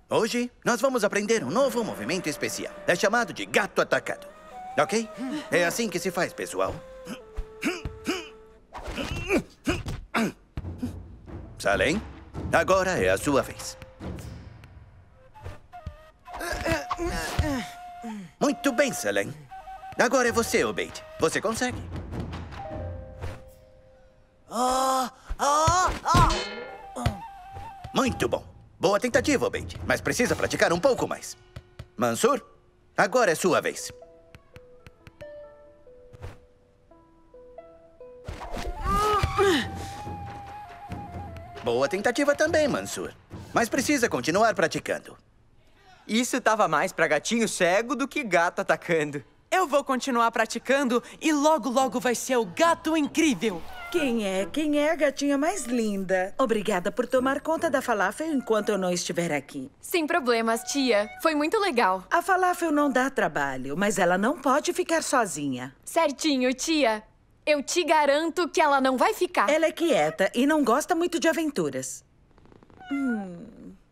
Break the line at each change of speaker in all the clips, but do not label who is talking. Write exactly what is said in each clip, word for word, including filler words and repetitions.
Hoje, nós vamos aprender um novo movimento especial. É chamado de gato atacado. Ok? É assim que se faz, pessoal. Salem, agora é a sua vez. Muito bem, Salem. Agora é você, Obeid. Você consegue.
Ah, ah, ah.
Muito bom. Boa tentativa, Obeid. Mas precisa praticar um pouco mais. Mansur, agora é sua vez. Boa tentativa também, Mansur. Mas precisa continuar praticando.
Isso tava mais pra gatinho cego do que gato atacando.
Eu vou continuar praticando e logo, logo vai ser o gato incrível.
Quem é? Quem é a gatinha mais linda? Obrigada por tomar conta da falafel enquanto eu não estiver aqui.
Sem problemas, tia. Foi muito legal.
A falafel não dá trabalho, mas ela não pode ficar sozinha.
Certinho, tia. Eu te garanto que ela não vai ficar.
Ela é quieta e não gosta muito de aventuras. Hum...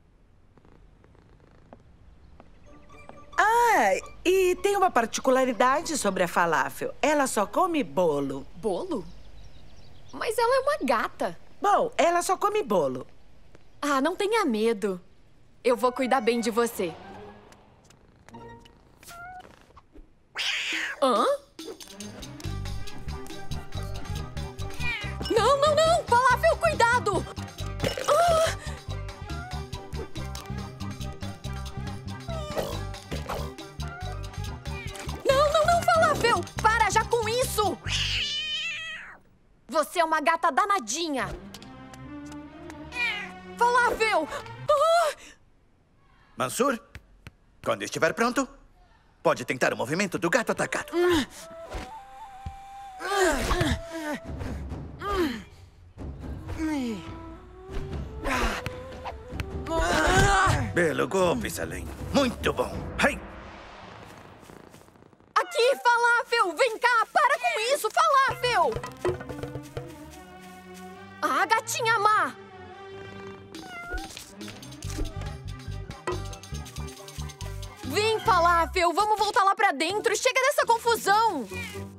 Ah, e tem uma particularidade sobre a falafel. Ela só come bolo.
Bolo? Mas ela é uma gata.
Bom, ela só come bolo.
Ah, não tenha medo. Eu vou cuidar bem de você. Hã? Não, não, não! Falafel, cuidado! Ah! Não, não, não, Falafel! Para já com isso! Você é uma gata danadinha! Falafel! Ah!
Mansur, quando estiver pronto, pode tentar o movimento do gato atacado. Belo golpe, Salem. Muito bom. Ai!
Aqui, Falafel! Vem cá! Para com isso, Falafel! Ah, gatinha má! Vem, Falafel! Vamos voltar lá pra dentro! Chega dessa confusão!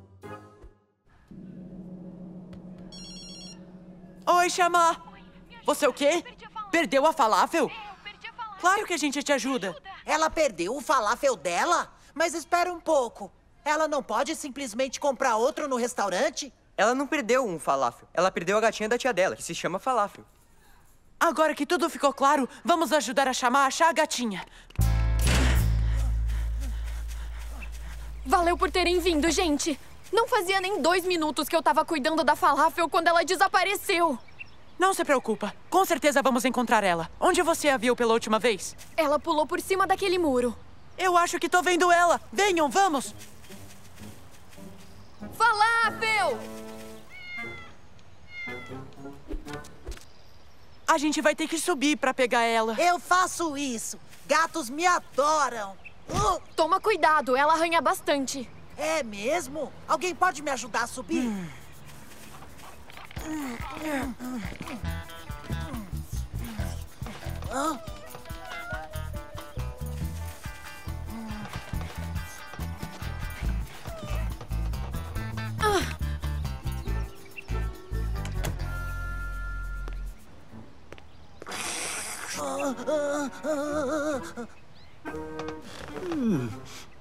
Oi, Xamã! Você o quê? Perdeu a falafel? Claro que a gente te ajuda.
Ela perdeu o falafel dela? Mas espera um pouco. Ela não pode simplesmente comprar outro no restaurante?
Ela não perdeu um falafel. Ela perdeu a gatinha da tia dela, que se chama falafel.
Agora que tudo ficou claro, vamos ajudar a Xamã a achar a gatinha.
Valeu por terem vindo, gente! Não fazia nem dois minutos que eu tava cuidando da falafel quando ela desapareceu.
Não se preocupa. Com certeza vamos encontrar ela. Onde você a viu pela última vez?
Ela pulou por cima daquele muro.
Eu acho que tô vendo ela. Venham, vamos!
Falafel!
A gente vai ter que subir pra pegar ela.
Eu faço isso. Gatos me adoram. Uh!
Toma cuidado, ela arranha bastante.
É mesmo? Alguém pode me ajudar a subir? Hum. Hã?
Ah.
Hum.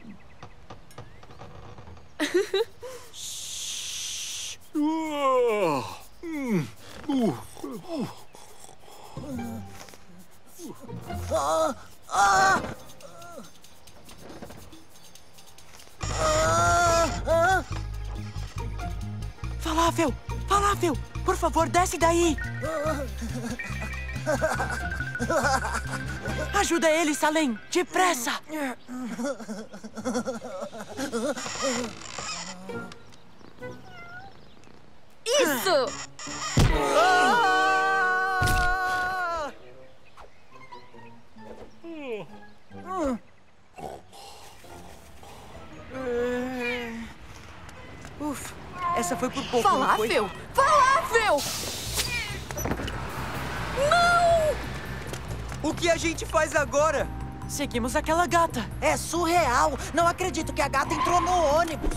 Ah, ah, ah, ah.
Falafel! Falafel! Por favor, desce daí! Ajuda ele, Salem! Depressa!
Isso!
Ah!
Ufa, essa foi por pouco, não foi?
Falafel! Falafel! Não!
O que a gente faz agora?
Seguimos aquela gata.
É surreal. Não acredito que a gata entrou no ônibus.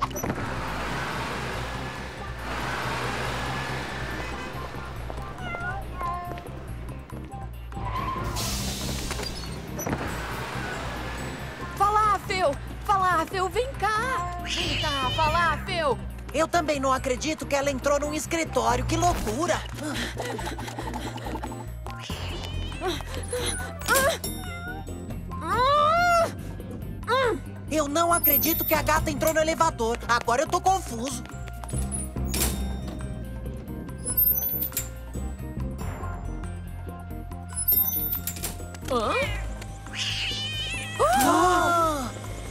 Falafel! Falafel, vem cá! Vem cá, Falafel!
Eu também não acredito que ela entrou num escritório. Que loucura! Eu não acredito que a gata entrou no elevador. Agora eu tô confuso.
Hã?
Ah!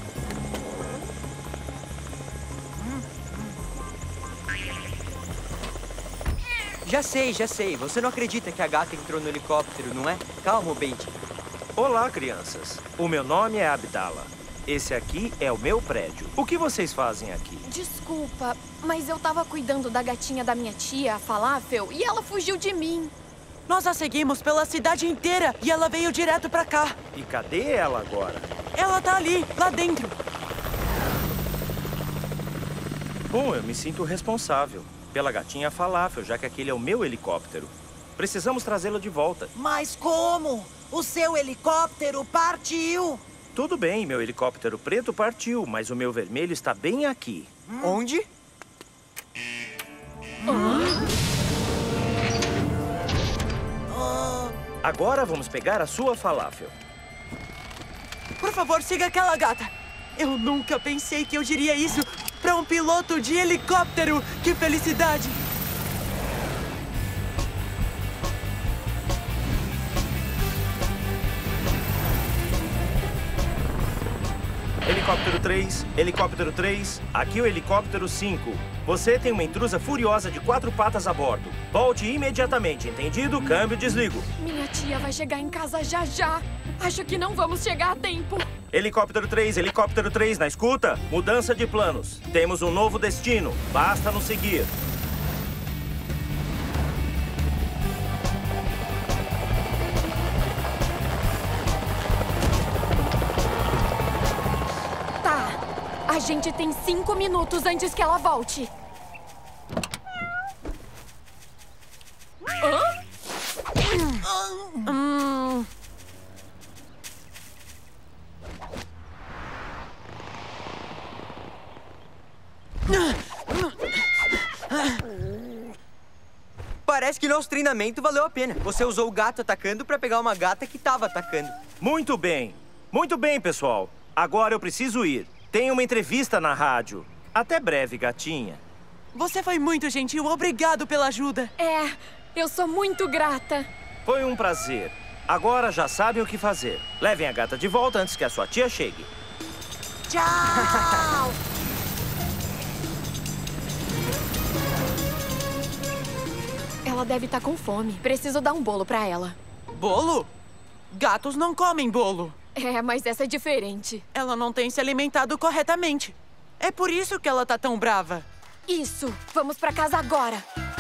Já sei, já sei. Você não acredita que a gata entrou no helicóptero, não é? Calma, Bente.
Olá, crianças. O meu nome é Abdala. Esse aqui é o meu prédio. O que vocês fazem aqui?
Desculpa, mas eu tava cuidando da gatinha da minha tia, a Falafel, e ela fugiu de mim.
Nós a seguimos pela cidade inteira e ela veio direto pra cá.
E cadê ela agora?
Ela tá ali, lá dentro.
Bom, eu me sinto responsável pela gatinha Falafel, já que aquele é o meu helicóptero. Precisamos trazê-la de volta.
Mas como? O seu helicóptero partiu!
Tudo bem, meu helicóptero preto partiu, mas o meu vermelho está bem aqui.
Hum. Onde?
Ah.
Agora vamos pegar a sua Falafel.
Por favor, siga aquela gata. Eu nunca pensei que eu diria isso pra um piloto de helicóptero. Que felicidade!
Helicóptero três, helicóptero três, aqui o helicóptero cinco. Você tem uma intrusa furiosa de quatro patas a bordo. Volte imediatamente, entendido? Câmbio, desligo.
Minha tia vai chegar em casa já já. Acho que não vamos chegar a tempo.
Helicóptero três, helicóptero três, na escuta? Mudança de planos. Temos um novo destino. Basta nos seguir.
A gente tem cinco minutos antes que ela volte. Hã? Hum.
Parece que nosso treinamento valeu a pena. Você usou o gato atacando pra pegar uma gata que tava atacando.
Muito bem. Muito bem, pessoal. Agora eu preciso ir. Tem uma entrevista na rádio. Até breve, gatinha.
Você foi muito gentil. Obrigado pela ajuda.
É, eu sou muito grata.
Foi um prazer. Agora já sabem o que fazer. Levem a gata de volta antes que a sua tia chegue.
Tchau!
Ela deve estar com fome. Preciso dar um bolo pra ela.
Bolo? Gatos não comem bolo.
É, mas essa é diferente.
Ela não tem se alimentado corretamente. É por isso que ela tá tão brava.
Isso! Vamos pra casa agora!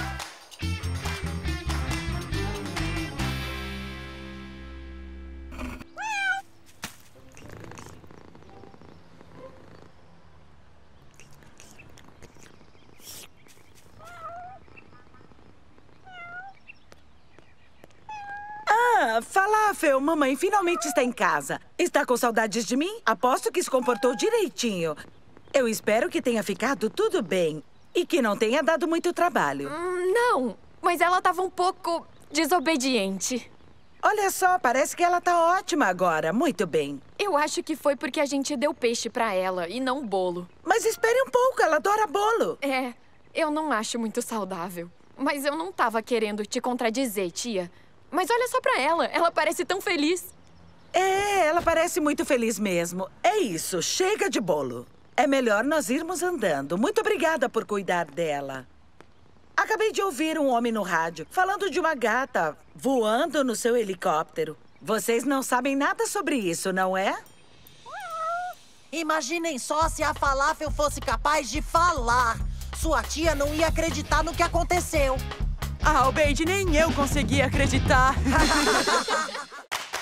Ah, Falafel, mamãe finalmente está em casa. Está com saudades de mim? Aposto que se comportou direitinho. Eu espero que tenha ficado tudo bem e que não tenha dado muito trabalho.
Hum, não, mas ela estava um pouco desobediente.
Olha só, parece que ela tá ótima agora. Muito bem.
Eu acho que foi porque a gente deu peixe pra ela e não bolo.
Mas espere um pouco, ela adora bolo.
É, eu não acho muito saudável. Mas eu não tava querendo te contradizer, tia. Mas olha só pra ela, ela parece tão feliz.
É, ela parece muito feliz mesmo. É isso, chega de bolo. É melhor nós irmos andando. Muito obrigada por cuidar dela. Acabei de ouvir um homem no rádio falando de uma gata voando no seu helicóptero. Vocês não sabem nada sobre isso, não é?
Imaginem só se a Falafel fosse capaz de falar. Sua tia não ia acreditar no que aconteceu.
Ah, Obeide, nem eu consegui acreditar.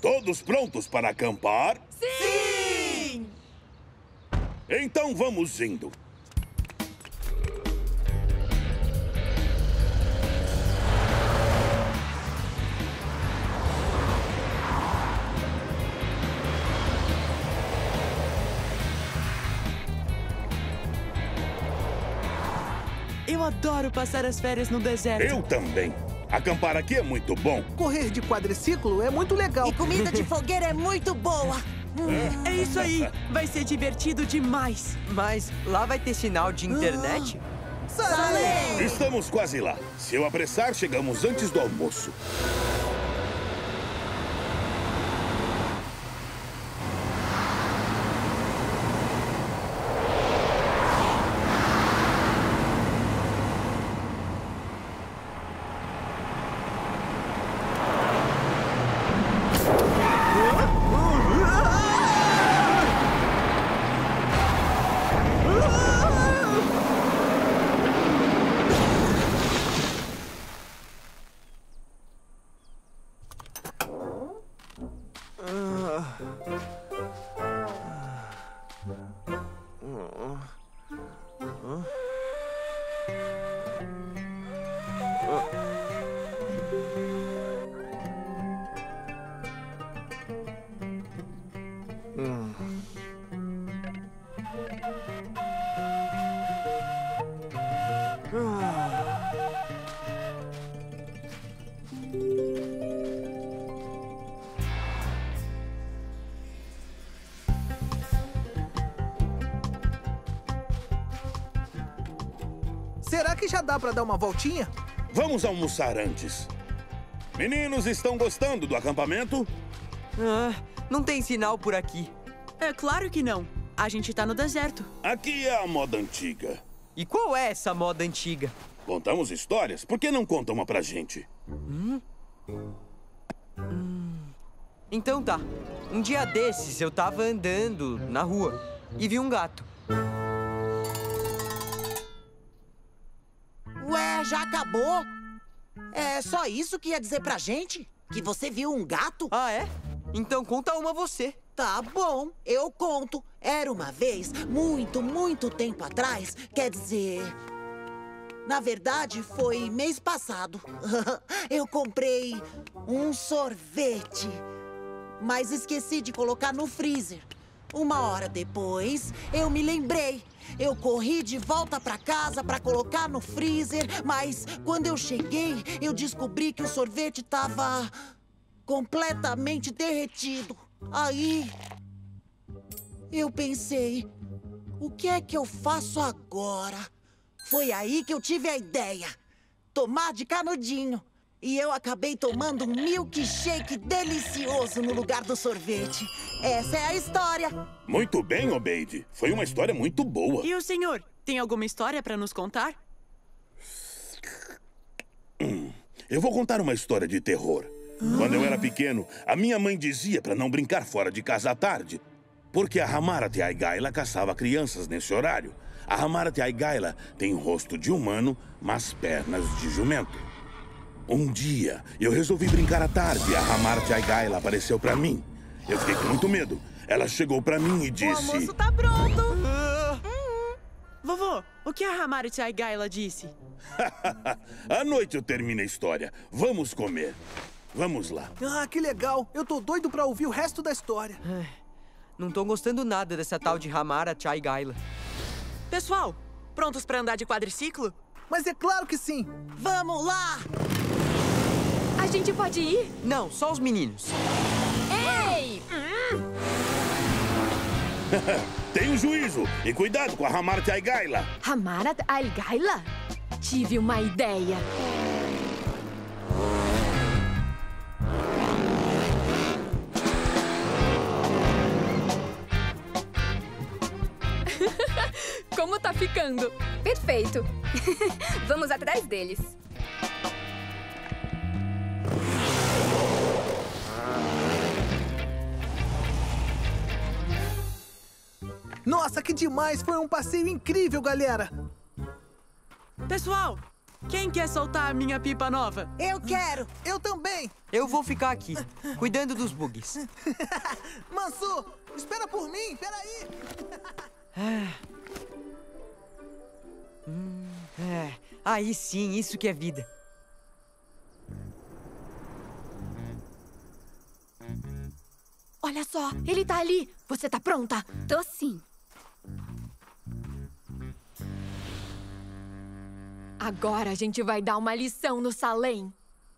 Todos prontos para acampar?
Sim!
Então vamos indo.
Eu adoro passar as férias no deserto.
Eu também. Acampar aqui é muito bom.
Correr de quadriciclo é muito legal.
E comida de fogueira é muito boa. Hum.
É isso aí. Vai ser divertido demais.
Mas lá vai ter sinal de internet?
Salem!
Estamos quase lá. Se eu apressar, chegamos antes do almoço.
Será que já dá pra dar uma voltinha?
Vamos almoçar antes. Meninos, estão gostando do acampamento?
Ah, não tem sinal por aqui.
É claro que não. A gente tá no deserto.
Aqui é a moda antiga.
E qual é essa moda antiga?
Contamos histórias? Por que não conta uma pra gente?
Hum? Hum. Então tá. Um dia desses eu tava andando na rua e vi um gato.
Ué, já acabou? É só isso que ia dizer pra gente? Que você viu um gato?
Ah, é? Então conta uma você.
Tá bom, eu conto. Era uma vez, muito, muito tempo atrás. Quer dizer... Na verdade, foi mês passado. Eu comprei um sorvete, mas esqueci de colocar no freezer. Uma hora depois, eu me lembrei. Eu corri de volta pra casa pra colocar no freezer, mas quando eu cheguei, eu descobri que o sorvete tava completamente derretido. Aí, eu pensei, o que é que eu faço agora? Foi aí que eu tive a ideia. Tomar de canudinho. E eu acabei tomando um milkshake delicioso no lugar do sorvete. Essa é a história.
Muito bem, Obeide. Foi uma história muito boa.
E o senhor, tem alguma história pra nos contar?
Hum, eu vou contar uma história de terror. Quando eu era pequeno, a minha mãe dizia pra não brincar fora de casa à tarde, porque a Hamarat Aigaila caçava crianças nesse horário. A Hamarat Aigaila tem o rosto de humano, mas pernas de jumento. Um dia, eu resolvi brincar à tarde e a Hamarat Aigaila apareceu pra mim. Eu fiquei com muito medo. Ela chegou pra mim e disse...
O almoço tá pronto! Uh... Hum. Vovô, o que a Hamarat Aigaila disse?
À noite eu termino a história. Vamos comer. Vamos lá.
Ah, que legal. Eu tô doido pra ouvir o resto da história.
Não tô gostando nada dessa tal de Hamarat Aigaila.
Pessoal, prontos pra andar de quadriciclo?
Mas é claro que sim.
Vamos lá!
A gente pode ir?
Não, só os meninos.
Ei! Hum.
Tenha juízo e cuidado com a Hamarat Aigaila.
Hamarat Aigaila? Tive uma ideia. Como tá ficando?
Perfeito. Vamos atrás deles.
Nossa, que demais! Foi um passeio incrível, galera!
Pessoal, Quem quer soltar a minha pipa nova?
Eu quero.
Eu também.
Eu vou ficar aqui, cuidando dos bugs.
Mansur, espera por mim, peraí.
Ah. Hum, é. Aí sim, isso que é vida.
Olha só, ele tá ali. Você tá pronta?
Tô sim.
Agora a gente vai dar uma lição no Salem.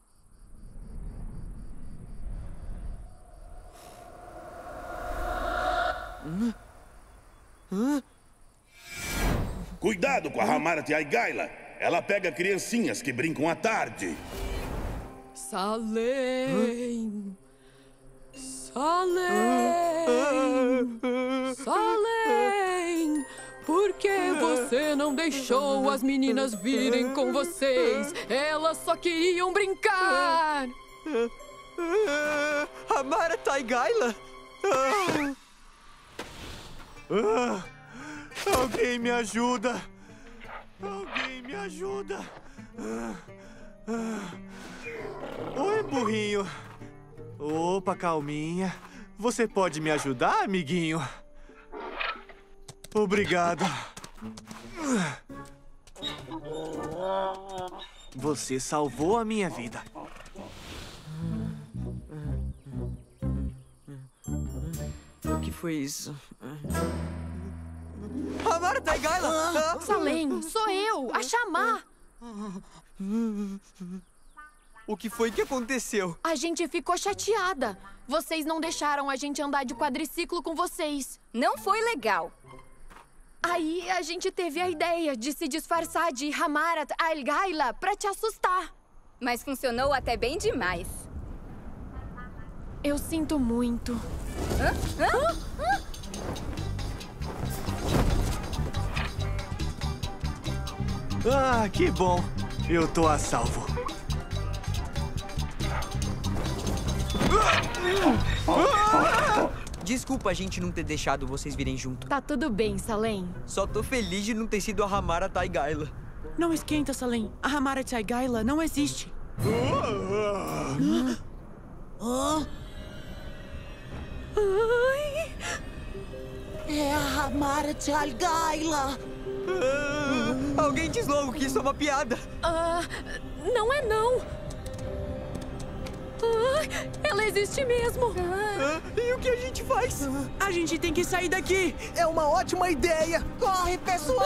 Hã? Hã?
Cuidado com a Hamarat Aigaila. Ela pega criancinhas que brincam à tarde.
Salem. Salem. Salem. Por que você não deixou as meninas virem com vocês? Elas só queriam brincar.
Hamarat Aigaila?
Ah, alguém me ajuda! Alguém me ajuda! Ah, ah. Oi, burrinho! Opa, calminha. Você pode me ajudar, amiguinho? Obrigado. Você salvou a minha vida.
O que foi isso? Hamarat Aigaila!
Ah, Salem, sou eu, a Chamar.
O que foi que aconteceu?
A gente ficou chateada. Vocês não deixaram a gente andar de quadriciclo com vocês.
Não foi legal.
Aí a gente teve a ideia de se disfarçar de Hamarat Aigaila pra te assustar.
Mas funcionou até bem demais.
Eu sinto muito.
Hã? Hã? Hã?
Ah, que bom. Eu tô a salvo.
Desculpa a gente não ter deixado vocês virem junto.
Tá tudo bem, Salem.
Só tô feliz de não ter sido a Hamarat Aigaila.
Não esquenta, Salem. A Hamarat Aigaila não existe.
Hã?
Ai.
É a Hamarat Aigaila.
Ah, alguém diz logo que isso é uma piada.
Ah, não é não. Ah, ela existe mesmo.
Ah, e o que a gente faz?
A gente tem que sair daqui.
É uma ótima ideia.
Corre, pessoal.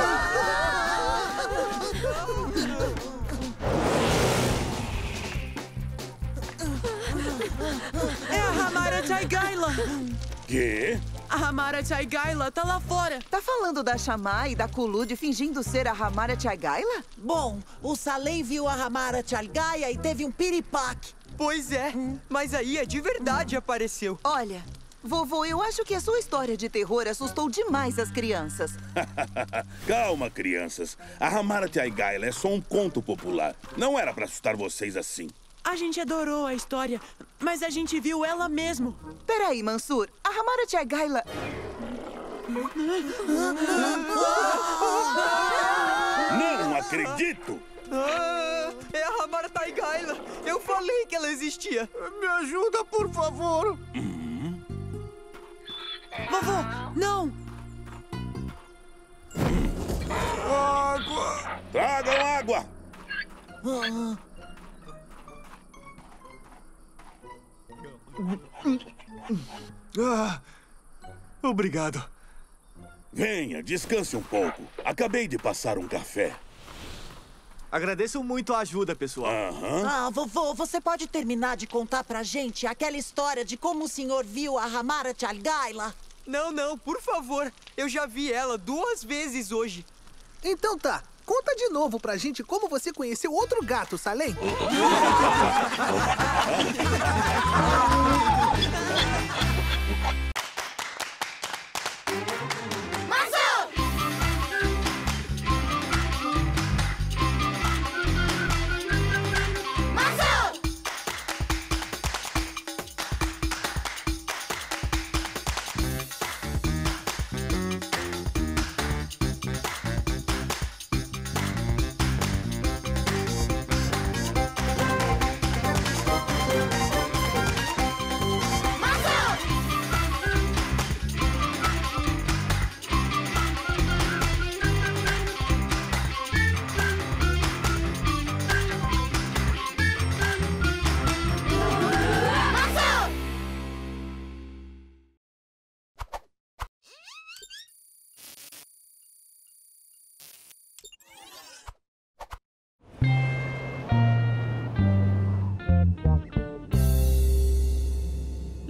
É a Hamarat Aigaila.
Quê?
A Hamarat Aigaila tá lá fora.
Tá falando da Chamar e da Khulud fingindo ser a Hamarat Aigaila?
Bom, o Salem viu a Hamarat Aigaila e teve um piripaque.
Pois é, mas aí é de verdade apareceu.
Olha, vovô, eu acho que a sua história de terror assustou demais as crianças.
Calma, crianças. A Hamarat Aigaila é só um conto popular. Não era pra assustar vocês assim.
A gente adorou a história, mas a gente viu ela mesmo.
Peraí, Mansur. A Hamarat Aigaila...
Não acredito!
Ah, é a Hamarat Aigaila. Eu falei que ela existia.
Me ajuda, por favor.
Hum?
Vovô, não!
Água!
Tragam água!
Ah, obrigado.
Venha, descanse um pouco. Acabei de passar um café.
Agradeço muito a ajuda, pessoal.
Aham.
Ah, vovô, você pode terminar de contar pra gente aquela história de como o senhor viu a Hamarat Aigaila?
Não, não, por favor. Eu já vi ela duas vezes hoje.
Então tá. Conta de novo pra gente como você conheceu outro gato, Salem.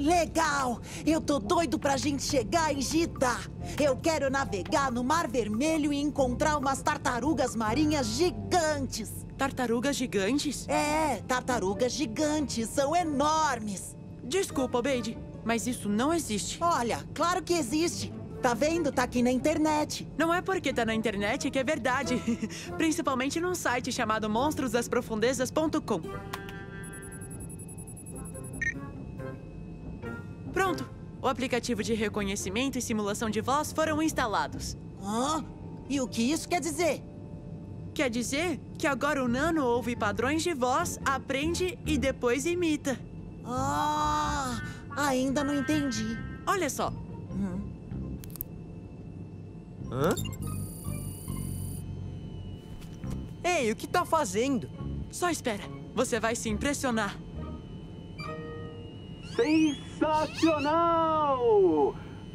Legal! Eu tô doido pra gente chegar em Jeddah. Eu quero navegar no Mar Vermelho e encontrar umas tartarugas marinhas gigantes.
Tartarugas gigantes?
É, tartarugas gigantes. São enormes.
Desculpa, Obeide, mas isso não existe.
Olha, claro que existe. Tá vendo? Tá aqui na internet.
Não é porque tá na internet que é verdade. Principalmente num site chamado monstros das profundezas ponto com. Pronto! O aplicativo de reconhecimento e simulação de voz foram instalados.
Hã? E o que isso quer dizer?
Quer dizer que agora o Nano ouve padrões de voz, aprende e depois imita.
Ah, ainda não entendi.
Olha só.
Hum.
Hã? Ei, o que tá fazendo?
Só espera. Você vai se impressionar.
Sensacional!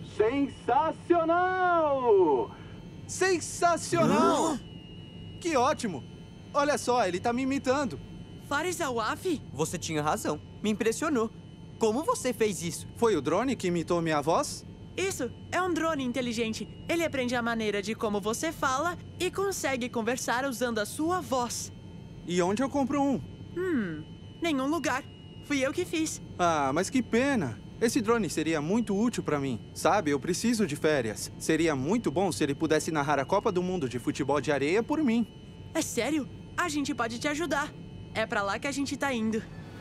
Sensacional!
Sensacional! Que ótimo! Olha só, ele tá me imitando.
Faris Awaf?
Você tinha razão. Me impressionou. Como você fez isso?
Foi o drone que imitou minha voz?
Isso, é um drone inteligente. Ele aprende a maneira de como você fala e consegue conversar usando a sua voz.
E onde eu compro um?
Hum, nenhum lugar. Fui eu que fiz.
Ah, mas que pena. Esse drone seria muito útil pra mim. Sabe, eu preciso de férias. Seria muito bom se ele pudesse narrar a Copa do Mundo de futebol de areia por mim.
É sério? A gente pode te ajudar. É pra lá que a gente tá indo.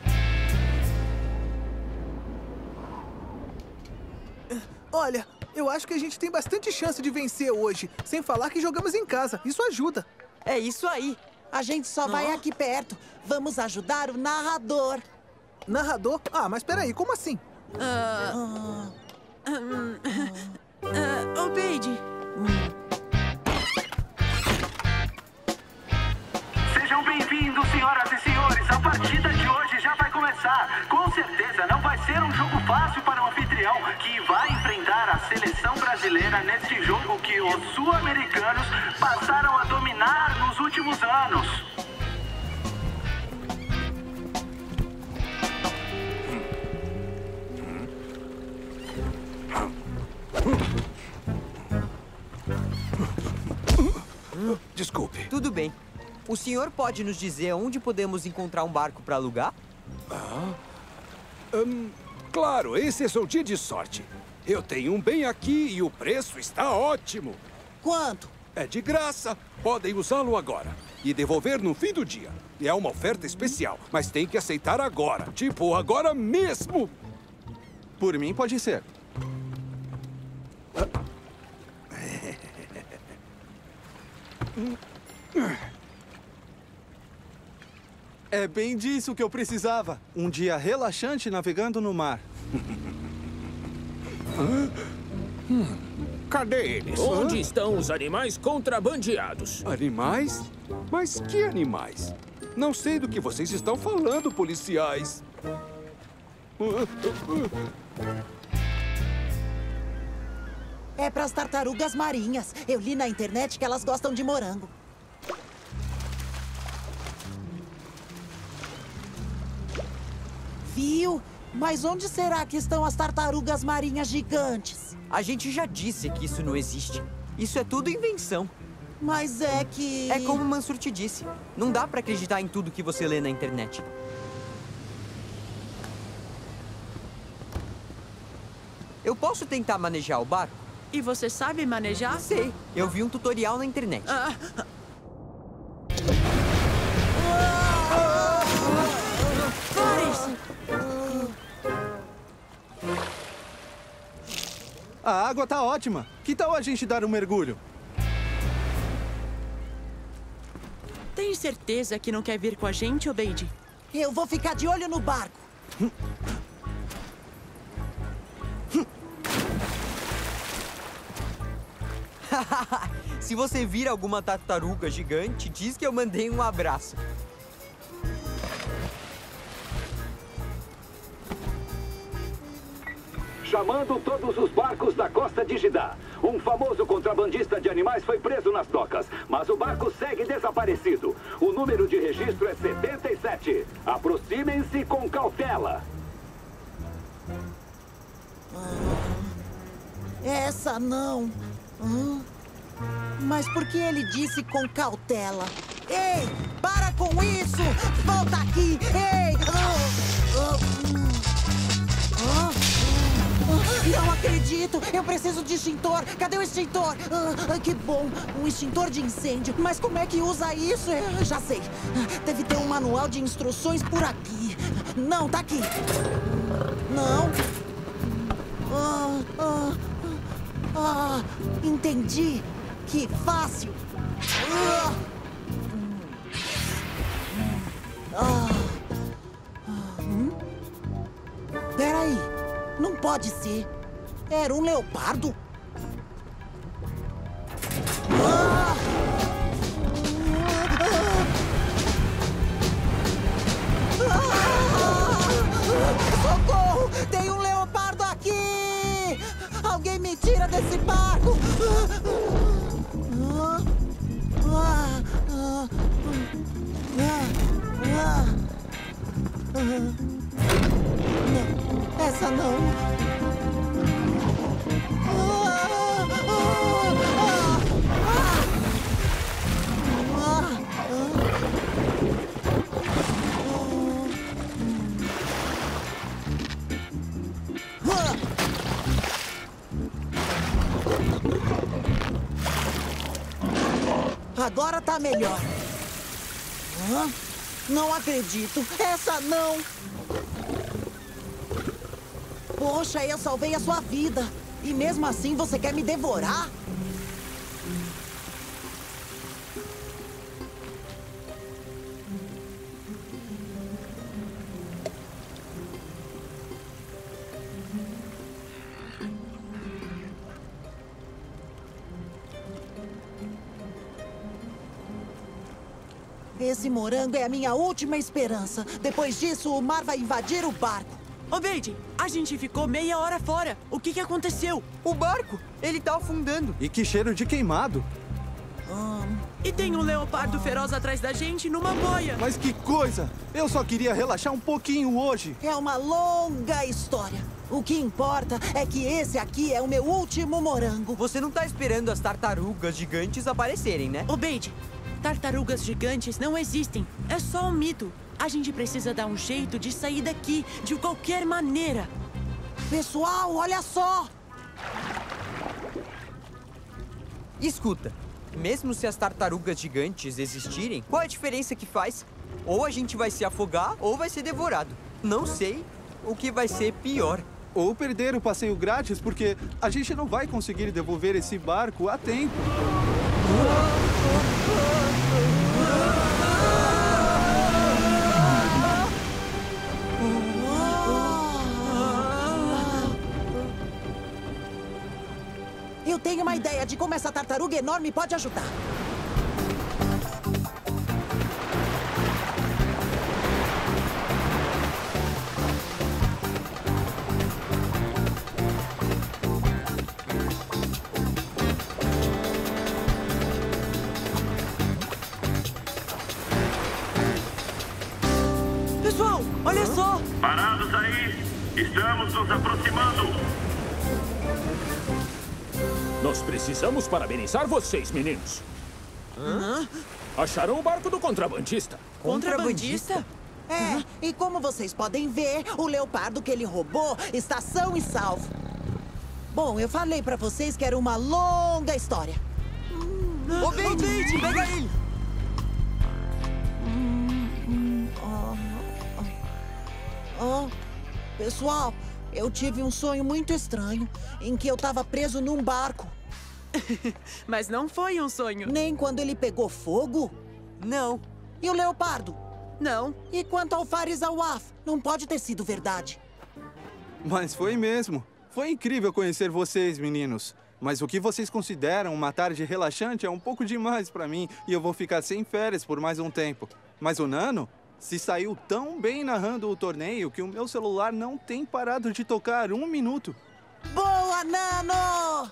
Olha, eu acho que a gente tem bastante chance de vencer hoje. Sem falar que jogamos em casa. Isso ajuda.
É isso aí.
A gente só vai aqui perto. Vamos ajudar o narrador.
Narrador? Ah, mas peraí, como assim?
Ah... Uh, um, uh, Obeide.
Sejam bem-vindos, senhoras e senhores. A partida de hoje já vai começar. Com certeza não vai ser um jogo fácil para o anfitrião, que vai enfrentar a seleção brasileira neste jogo que os sul-americanos passaram a dominar nos últimos anos.
Desculpe. Tudo bem. O senhor pode nos dizer onde podemos encontrar um barco para alugar?
Ah, hum, claro, esse é seu dia de sorte. Eu tenho um bem aqui e o preço está ótimo.
Quanto?
É de graça. Podem usá-lo agora e devolver no fim do dia. É uma oferta especial, mas tem que aceitar agora. Tipo, agora mesmo.
Por mim, pode ser. É bem disso que eu precisava. Um dia relaxante navegando no mar.
hum, cadê eles?
Onde Hã? estão os animais contrabandeados?
Animais? Mas que animais? Não sei do que vocês estão falando, policiais.
É para as tartarugas marinhas. Eu li na internet que elas gostam de morango. Viu? Mas onde será que estão as tartarugas marinhas gigantes?
A gente já disse que isso não existe. Isso é tudo invenção.
Mas é que...
É como o Mansur te disse. Não dá pra acreditar em tudo que você lê na internet. Eu posso tentar manejar o barco?
E você sabe manejar?
Sei. Eu vi um tutorial na internet.
Ah.
A água tá ótima. Que tal a gente dar um mergulho?
Tem certeza que não quer vir com a gente, Obeide?
Eu vou ficar de olho no barco.
Se você vir alguma tartaruga gigante, diz que eu mandei um abraço.
Chamando todos os barcos da costa de Jeddah. Um famoso contrabandista de animais foi preso nas docas, mas o barco segue desaparecido. O número de registro é setenta e sete. Aproximem-se com cautela.
Essa não. Hã? Mas por que ele disse com cautela? Ei, para com isso! Volta aqui! Ei! Ah, ah, ah, ah, não acredito! Eu preciso de extintor! Cadê o extintor? Ah, que bom! Um extintor de incêndio! Mas como é que usa isso? Eu já sei! Deve ter um manual de instruções por aqui! Não, tá aqui! Não! Ah, ah, ah, entendi! Que fácil! Ah, ah, ah, hum? Peraí! Não pode ser! Era um leopardo? Ah! Socorro! Tem um leopardo aqui! Alguém me tira desse barco! Ah, ah, ah, ah, ah. Não, essa não. Ah, ah, ah, ah, ah. Agora tá melhor. Hã? Não acredito. Essa não. Poxa, eu salvei a sua vida. E mesmo assim você quer me devorar? Esse morango é a minha última esperança. Depois disso, o mar vai invadir o barco.
Ô, Bade, a gente ficou meia hora fora. O que que aconteceu?
O barco, ele tá afundando.
E que cheiro de queimado.
Hum, e tem um leopardo feroz atrás da gente numa boia.
Mas que coisa! Eu só queria relaxar um pouquinho hoje.
É uma longa história. O que importa é que esse aqui é o meu último morango.
Você não tá esperando as tartarugas gigantes aparecerem, né?
Ô, Bade, tartarugas gigantes não existem. É só um mito. A gente precisa dar um jeito de sair daqui, de qualquer maneira.
Pessoal, olha só!
Escuta, mesmo se as tartarugas gigantes existirem, qual é a diferença que faz? Ou a gente vai se afogar, ou vai ser devorado. Não sei o que vai ser pior.
Ou perder o passeio grátis, porque a gente não vai conseguir devolver esse barco a tempo.
Eu tenho uma ideia de como essa tartaruga enorme pode ajudar.
Pessoal, olha só!
Parados aí! Estamos nos aproximando!
Nós precisamos parabenizar vocês, meninos.
Hã?
Acharam o barco do contrabandista.
Contrabandista?
É, e como vocês podem ver, o leopardo que ele roubou está são e salvo. Bom, eu falei pra vocês que era uma longa história.
Ô, Bade, pega ele!
Oh, pessoal, eu tive um sonho muito estranho, em que eu estava preso num barco.
Mas não foi um sonho.
Nem quando ele pegou fogo?
Não.
E o leopardo?
Não.
E quanto ao Faris Awaf? Não pode ter sido verdade.
Mas foi mesmo. Foi incrível conhecer vocês, meninos. Mas o que vocês consideram uma tarde relaxante é um pouco demais pra mim. E eu vou ficar sem férias por mais um tempo. Mas o Nano se saiu tão bem narrando o torneio que o meu celular não tem parado de tocar um minuto.
Boa, Nano!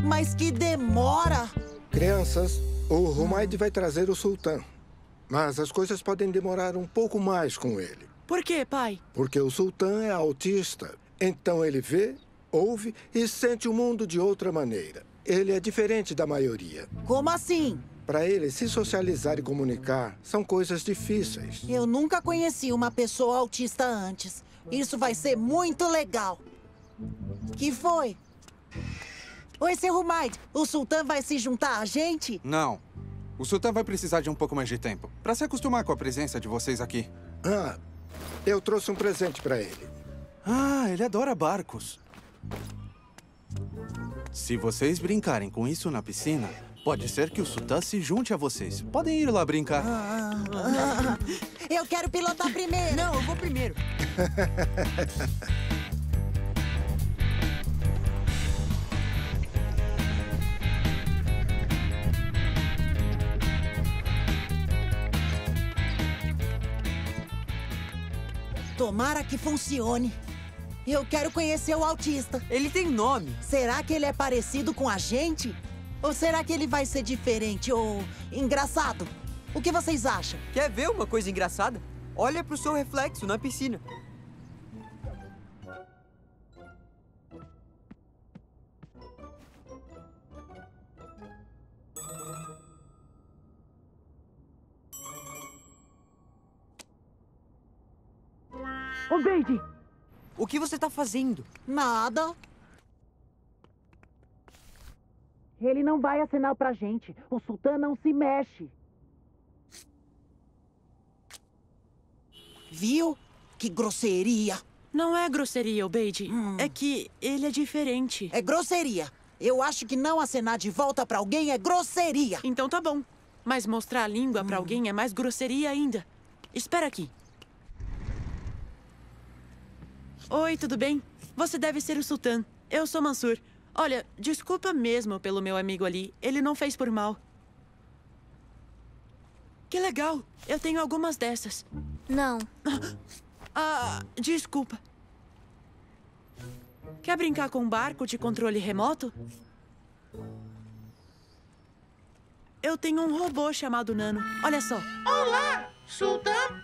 mas que demora!
Crianças, o Humaid vai trazer o Sultan. Mas as coisas podem demorar um pouco mais com ele.
Por quê, pai?
Porque o Sultan é autista. Então ele vê, ouve e sente o mundo de outra maneira. Ele é diferente da maioria.
Como assim?
Para ele, se socializar e comunicar são coisas difíceis.
Eu nunca conheci uma pessoa autista antes. Isso vai ser muito legal. Que foi? Oi, seu Humaid. O Sultan vai se juntar a gente?
Não. O Sultan vai precisar de um pouco mais de tempo para se acostumar com a presença de vocês aqui.
Ah, eu trouxe um presente para ele.
Ah, ele adora barcos. Se vocês brincarem com isso na piscina, pode ser que o Sultan se junte a vocês. Podem ir lá brincar.
Ah, ah, eu quero pilotar primeiro.
Não, eu vou primeiro.
Tomara que funcione. Eu quero conhecer o autista.
Ele tem nome.
Será que ele é parecido com a gente? Ou será que ele vai ser diferente ou engraçado? O que vocês acham?
Quer ver uma coisa engraçada? Olha pro seu reflexo na piscina.
Ô, Beide!
O que você tá fazendo?
Nada. Ele não vai acenar pra gente. O Sultan não se mexe. Viu? Que grosseria.
Não é grosseria, Beide.
Hum.
É que ele é diferente.
É grosseria. Eu acho que não acenar de volta pra alguém é grosseria.
Então tá bom. Mas mostrar a língua hum. pra alguém é mais grosseria ainda. Espera aqui. Oi, tudo bem? Você deve ser o Sultan. Eu sou Mansur. Olha, desculpa mesmo pelo meu amigo ali. Ele não fez por mal. Que legal. Eu tenho algumas dessas.
Não.
Ah, desculpa. Quer brincar com um barco de controle remoto? Eu tenho um robô chamado Nano. Olha só.
Olá, Sultan.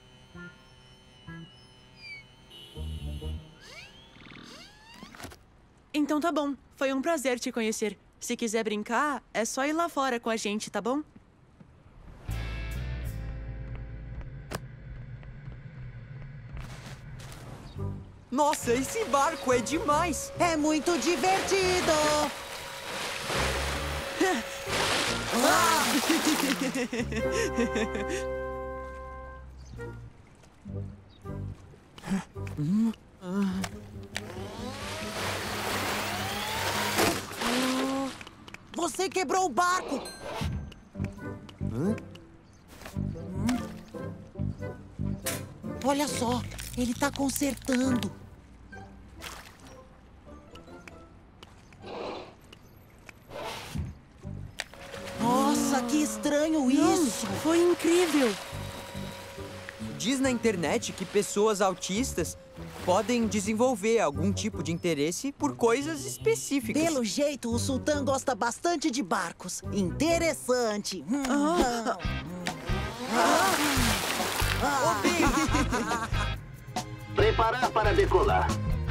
Então tá bom. Foi um prazer te conhecer. Se quiser brincar, é só ir lá fora com a gente, tá bom?
Nossa, esse barco é demais!
É muito divertido! ah!
hum? ah.
Você quebrou o barco!
Hã?
Hum? Olha só, ele tá consertando. Nossa, que estranho isso!
Não, foi incrível!
Diz na internet que pessoas autistas podem desenvolver algum tipo de interesse por coisas específicas.
Pelo jeito, o Sultan gosta bastante de barcos. Interessante. Hum,
ah.
Ah.
Ah.
Preparar para decolar.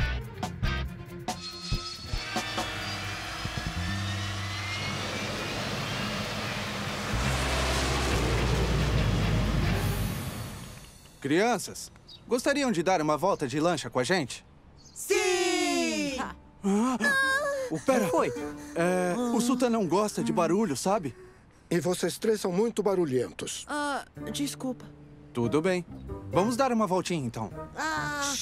Crianças, gostariam de dar uma volta de lancha com a gente?
Sim!
Ah, o pera,
foi?
É, o Sultan não gosta de barulho, sabe?
E vocês três são muito barulhentos.
Ah, desculpa.
Tudo bem. Vamos dar uma voltinha, então.
Ah.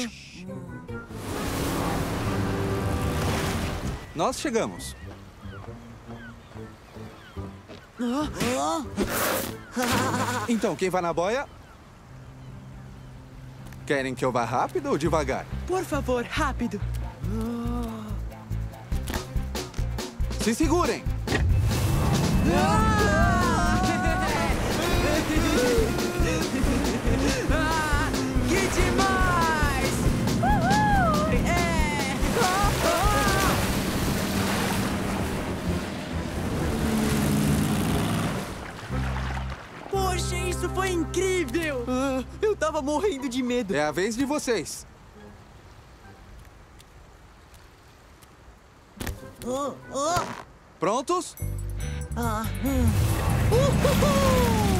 Nós chegamos.
Ah.
Então, quem vai na boia? Querem que eu vá rápido ou devagar?
Por favor, rápido.
Se segurem!
Ah, que demais! Uhul! É! Oh,
tava morrendo de medo.
É a vez de vocês.
Oh, oh.
Prontos?
Ah, hum. Uhuhu!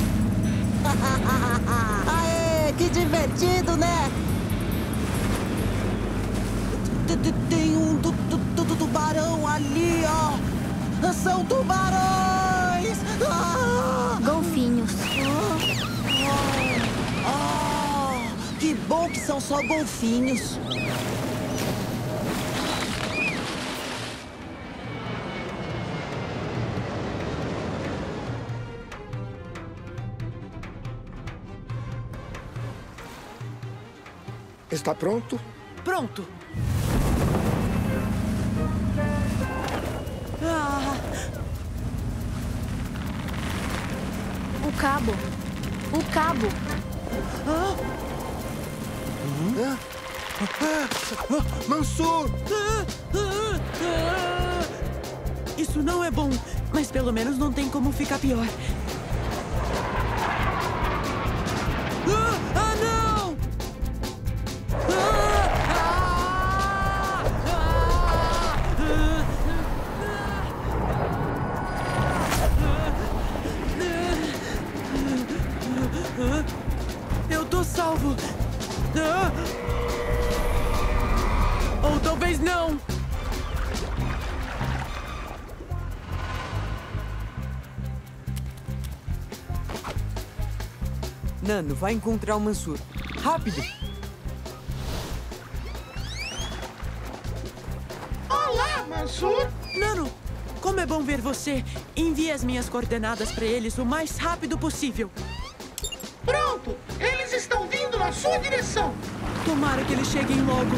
Aê, que divertido, né? Tem um tu, tu, tu, tu, tubarão ali, ó. São tubarões! Ah!
Golfinhos.
Ah! Ah! Que bom que são só golfinhos.
Está pronto?
Pronto. Ah.
O cabo. O cabo.
Ah.
Hum? Ah. Ah. Mansur!
Ah. Ah. Ah. Isso não é bom, mas pelo menos não tem como ficar pior. Ah, ah não! Eu tô salvo. Ou talvez não.
Nano, vai encontrar o Mansur. Rápido!
Olá, Mansur!
Nano, como é bom ver você. Envie as minhas coordenadas para eles o mais rápido possível.
Pronto! Eles estão vindo na sua direção!
Tomara que eles cheguem logo.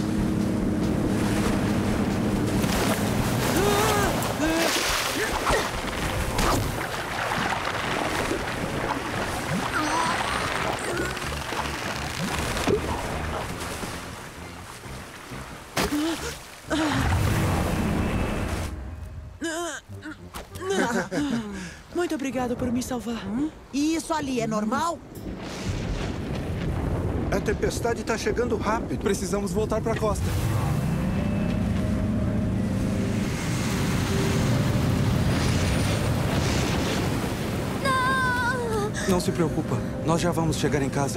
Muito obrigado por me salvar.
Hum? E isso ali é normal?
A tempestade está chegando rápido.
Precisamos voltar para a costa.
Não!
Não se preocupa. Nós já vamos chegar em casa.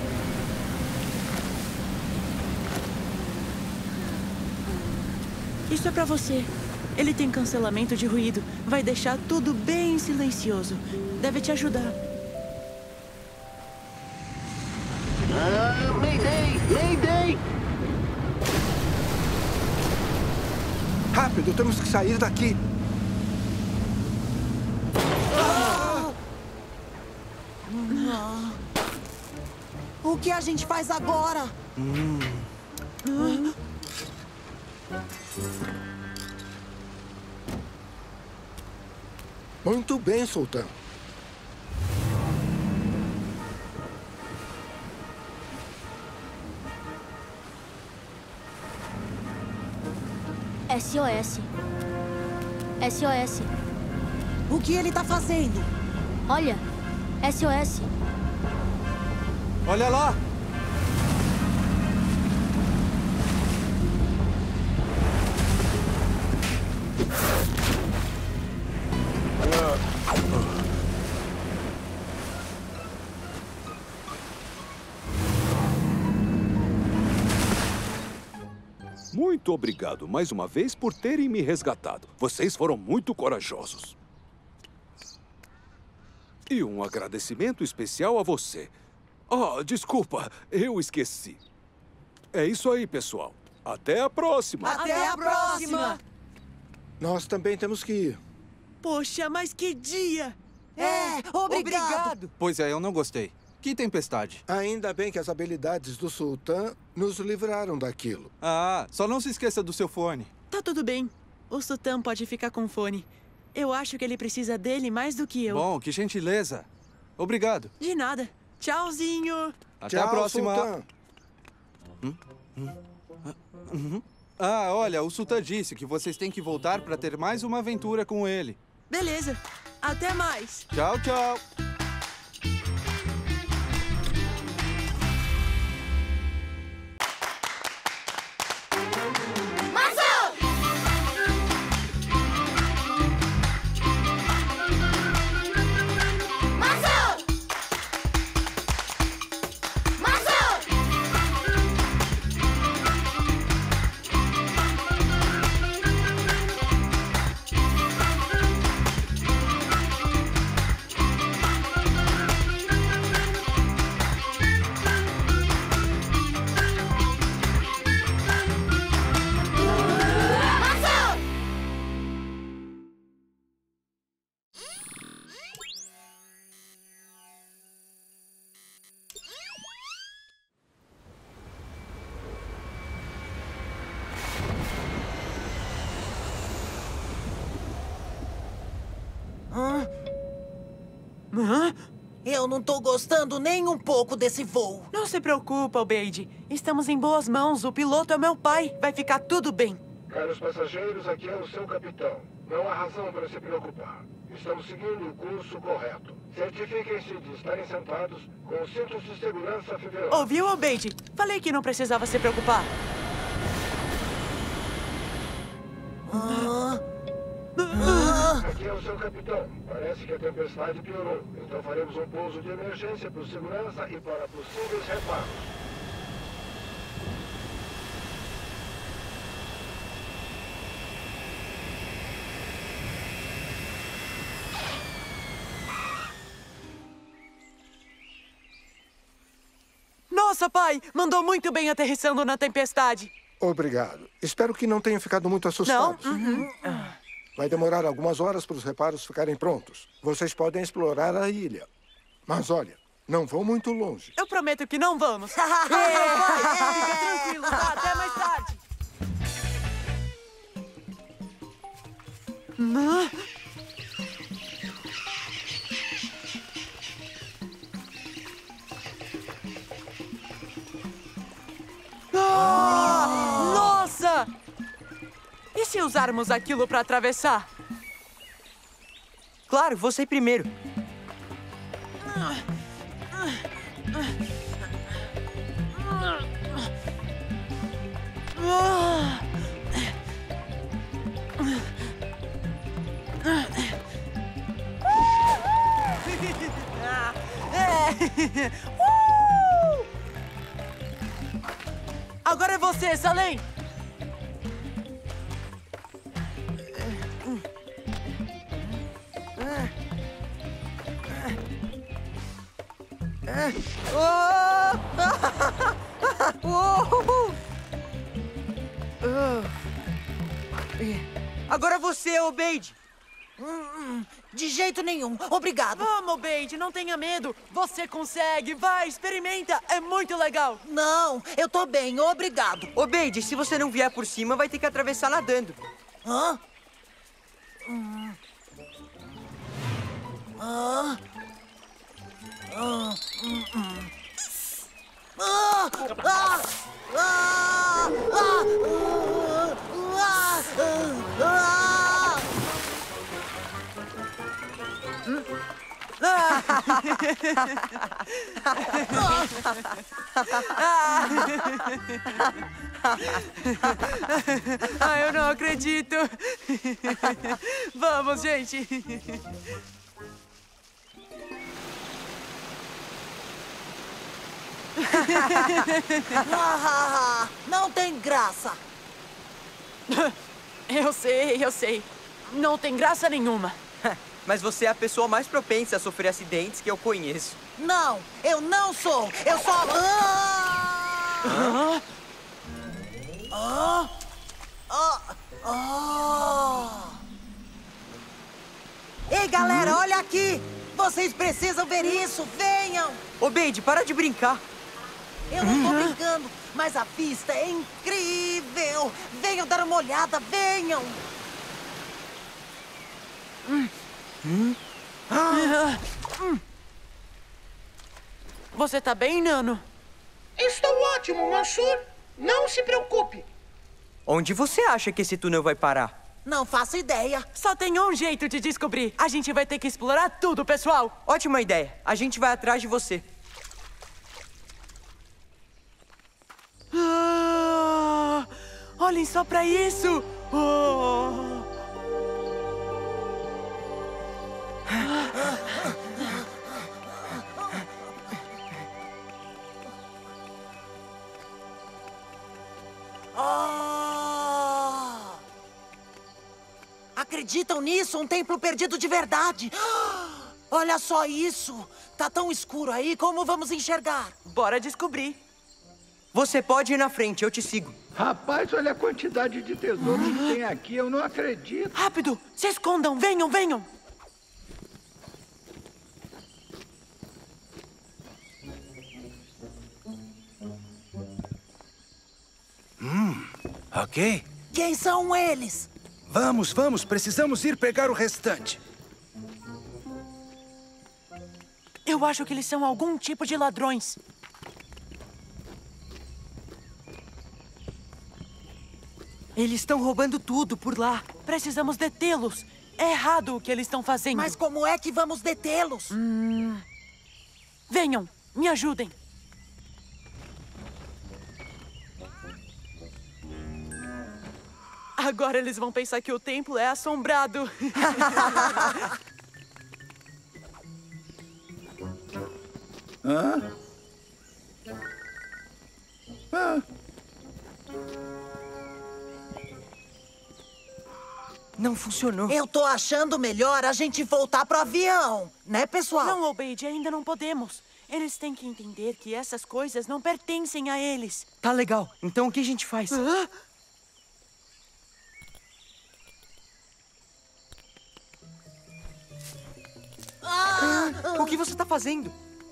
Isso é pra você. Ele tem cancelamento de ruído. Vai deixar tudo bem silencioso. Deve te ajudar.
Ah, Mayday! Mayday!
Rápido, temos que sair daqui.
Ah! Ah. O que a gente faz agora?
Hum.
Ah.
Muito bem, Sultão.
S O S. S O S.
O que ele tá fazendo?
Olha, S O S.
Olha lá!
Muito obrigado mais uma vez por terem me resgatado. Vocês foram muito corajosos. E um agradecimento especial a você. Oh, desculpa, eu esqueci. É isso aí, pessoal. Até a próxima.
Até a próxima.
Nós também temos que ir.
Poxa, mas que dia!
É, obrigado.
Obrigado.
Pois é, eu não gostei. Que tempestade.
Ainda bem que as habilidades do Sultão nos livraram daquilo.
Ah, só não se esqueça do seu fone.
Tá tudo bem. O Sultão pode ficar com o fone. Eu acho que ele precisa dele mais do que eu.
Bom, que gentileza. Obrigado.
De nada. Tchauzinho.
Até
Tchau,
a próxima.
Sultão.
Hum? Hum? Ah, uhum. Ah, olha, o Sultão disse que vocês têm que voltar para ter mais uma aventura com ele.
Beleza. Até mais.
Tchau, tchau.
Hã?
Eu não tô gostando nem um pouco desse voo.
Não se preocupa, Obeid. Estamos em boas mãos. O piloto é meu pai. Vai ficar tudo bem.
Caros passageiros, aqui é o seu capitão. Não há razão para se preocupar. Estamos seguindo o curso correto. Certifiquem-se de estarem sentados com os cintos de segurança afivelados.
Ouviu, Obeid? Falei que não precisava se preocupar.
Ah. Ah.
Aqui é o seu capitão. Parece que a tempestade piorou. Então faremos um pouso de emergência por segurança e para possíveis reparos.
Nossa, pai! Mandou muito bem aterrissando na tempestade.
Obrigado. Espero que não tenham ficado muito assustados.
Não? Uhum.
Vai demorar algumas horas para os reparos ficarem prontos. Vocês podem explorar a ilha. Mas olha, não vão muito longe.
Eu prometo que não vamos. Ei, pai, fica tranquilo, tá? Até mais tarde. Hã? Ah! Nossa! E se usarmos aquilo para atravessar?
Claro, você primeiro.
Agora é você, Salem!
Agora você, Obeid.
De jeito nenhum. Obrigado.
Vamos, Obeid, não tenha medo. Você consegue. Vai, experimenta. É muito legal.
Não, eu tô bem. Obrigado.
Obeid, se você não vier por cima, vai ter que atravessar nadando.
Hã? Hum. Ah. Ah. Hum, hum. Ah. Ah. Ah. Ah. Ah. Ah. Ah.
Ah, eu não acredito. Vamos, gente.
Não tem graça.
Eu sei, eu sei. Não tem graça nenhuma.
Mas você é a pessoa mais propensa a sofrer acidentes que eu conheço.
Não, eu não sou. Eu só... Ah! Ah! Ah! Ah! Ei, galera, olha aqui! Vocês precisam ver isso! Venham!
Obeid, para de brincar!
Eu não tô brincando, mas a vista é incrível! Venham dar uma olhada, venham!
Hum. Hum. Ah. Hum. Você tá bem, Nano?
Estou ótimo, Mansur. Não se preocupe.
Onde você acha que esse túnel vai parar?
Não faço ideia.
Só tem um jeito de descobrir. A gente vai ter que explorar tudo, pessoal.
Ótima ideia. A gente vai atrás de você.
Ah, Olhem só pra isso! Oh!
Oh! Acreditam nisso? Um templo perdido de verdade! Olha só isso! Tá tão escuro aí, como vamos enxergar?
Bora descobrir. Você pode ir na frente, eu te sigo.
Rapaz, olha a quantidade de tesouros que tem aqui, eu não acredito.
Rápido, se escondam, venham, venham.
Hum, ok.
Quem são eles?
Vamos, vamos, precisamos ir pegar o restante.
Eu acho que eles são algum tipo de ladrões. Eles estão roubando tudo por lá. Precisamos detê-los. É errado o que eles estão fazendo.
Mas como é que vamos detê-los?
Hum... Venham, me ajudem. Agora eles vão pensar que o templo é assombrado.
Hã? Hã?
Não funcionou.
Eu tô achando melhor a gente voltar pro avião, né, pessoal?
Não, Obeid, ainda não podemos. Eles têm que entender que essas coisas não pertencem a eles. Tá legal. Então o que a gente faz? Hã? Ah! O que você tá fazendo?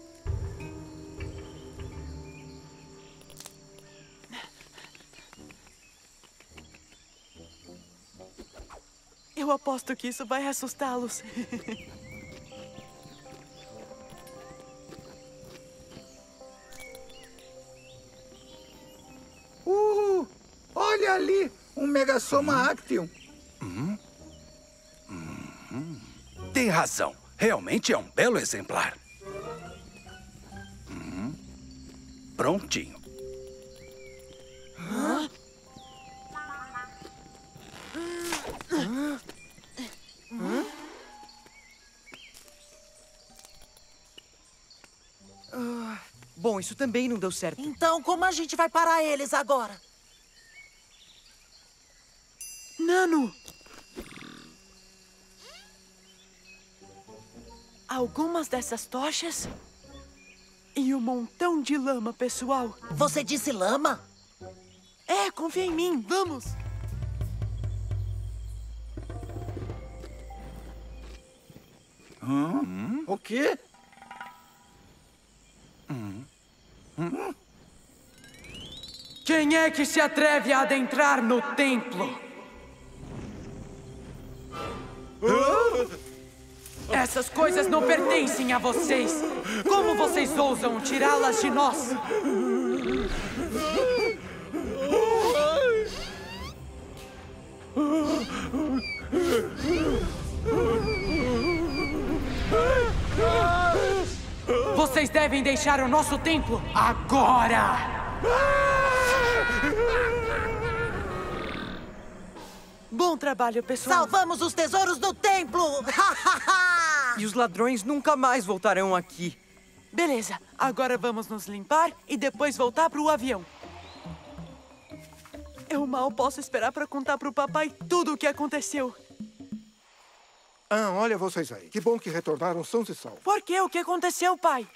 Eu aposto que isso vai assustá-los.
Uh, olha ali, um Megasoma Actium.
Hum? Hum. Tem razão. Realmente é um belo exemplar. Hum. Prontinho.
Hã?
Hã? Hã? Ah, bom, isso também não deu certo.
Então, como a gente vai parar eles agora?
Nano! Algumas dessas tochas e um montão de lama, pessoal.
Você disse lama?
É, confia em mim, vamos!
Hum? O quê?
Hum. Hum.
Quem é que se atreve a adentrar no templo? Essas coisas não pertencem a vocês. Como vocês ousam tirá-las de nós? Vocês devem deixar o nosso templo agora! Bom trabalho, pessoal.
Salvamos os tesouros do templo!
E os ladrões nunca mais voltarão aqui.
Beleza, agora vamos nos limpar e depois voltar pro avião. Eu mal posso esperar para contar pro papai tudo o que aconteceu.
Ah, olha vocês aí. Que bom que retornaram sãos e salvos.
Por quê? O que aconteceu, pai?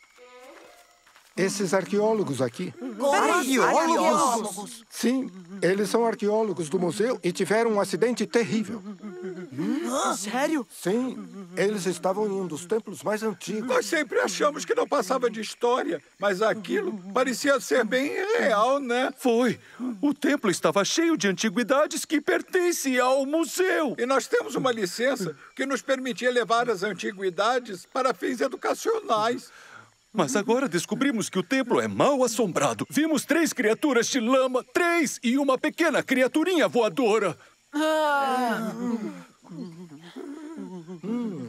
Esses arqueólogos aqui...
Peraí, arqueólogos?
Sim, eles são arqueólogos do museu e tiveram um acidente terrível.
Hum? Sério?
Sim, eles estavam em um dos templos mais antigos.
Nós sempre achamos que não passava de história, mas aquilo parecia ser bem real, né?
Foi. O templo estava cheio de antiguidades que pertencem ao museu.
E nós temos uma licença que nos permitia levar as antiguidades para fins educacionais.
Mas agora descobrimos que o templo é mal assombrado. Vimos três criaturas de lama, três e uma pequena criaturinha voadora.
Ah.
Hum.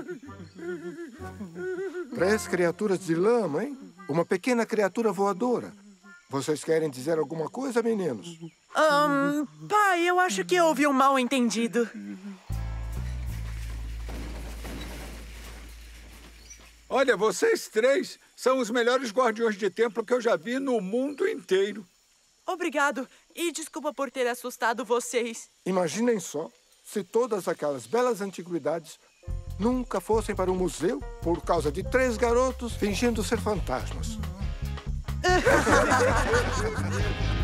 Três criaturas de lama, hein? Uma pequena criatura voadora. Vocês querem dizer alguma coisa, meninos?
Ahn, pai, eu acho que houve um mal-entendido.
Olha, vocês três são os melhores guardiões de templo que eu já vi no mundo inteiro.
Obrigado. E desculpa por ter assustado vocês.
Imaginem só se todas aquelas belas antiguidades nunca fossem para um museu por causa de três garotos fingindo ser fantasmas.